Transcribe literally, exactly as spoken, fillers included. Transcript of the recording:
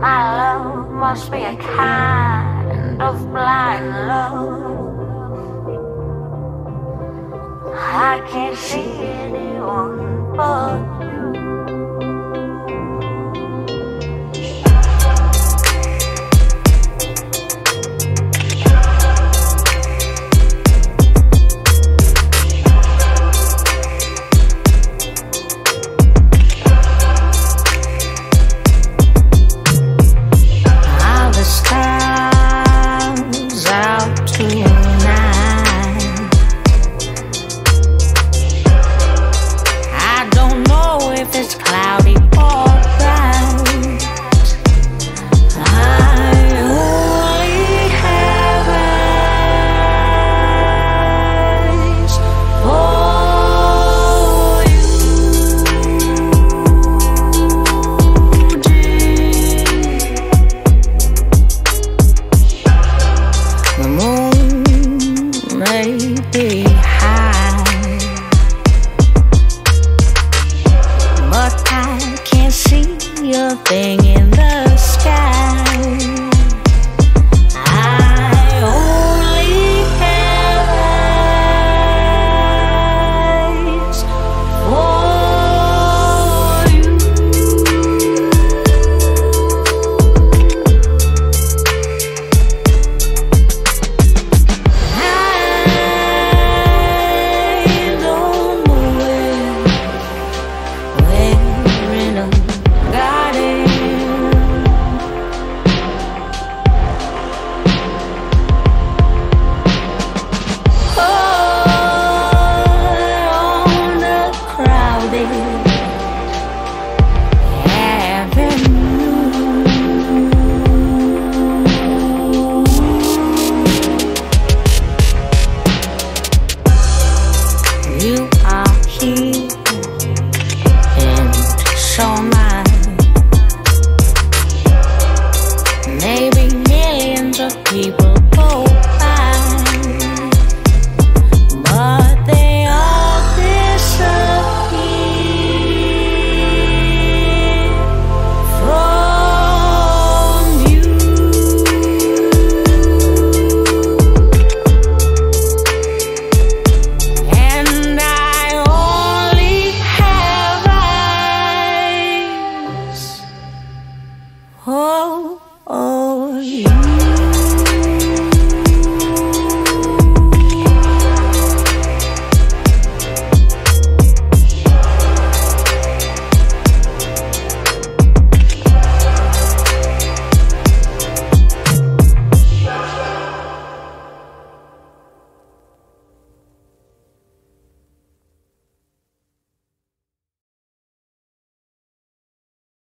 My love must be a kind of blind love. I can't see anyone but you. It's cloudy or bright. I only have eyes for you, dear. The moon may be high, but I can't see a thing in the sky. I only have eyes for you. I don't know where in a garden. Oh, on a crowded avenue. You are here and so mine. Maybe millions of people go by, but they all disappear from you. And I only have eyes. Oh.